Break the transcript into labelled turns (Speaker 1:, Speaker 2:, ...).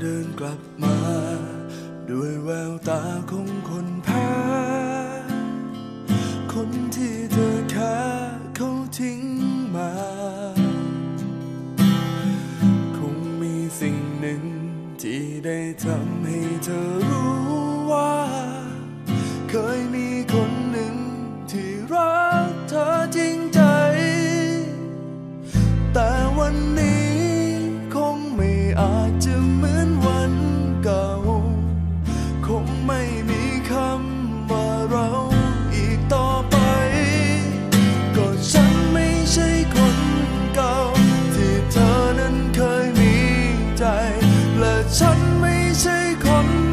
Speaker 1: ดินกลับมาด้วยแววตาของคนแพ้คนที่เธอแค่เขาทิ้งมาคงมีสิ่งหนึ่งที่ได้ทำให้เธอรู้ว่าเคยมีคนหนึ่งที่รักเธอจริงใจแต่วันนี้คงไม่อาจจะเหมือนวันเก่าคงไม่มีคำว่าเราอีกต่อไปก็ฉันไม่ใช่คนเก่าที่เธอนั้นเคยมีใจและฉันไม่ใช่คน